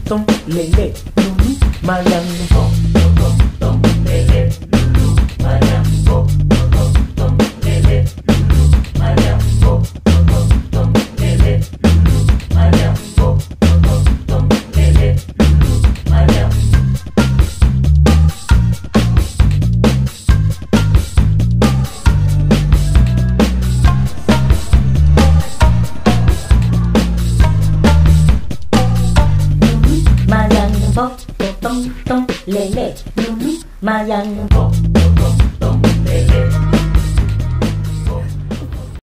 tom, lele, lulu, mayang, tom, lele, lulu, mayang, tom, lele, lulu, mayang, tom, lele, lulu, mayang, tom, lele, lulu, mayang. Mayang bo tong tong lele lulu mayang bo tong tong lele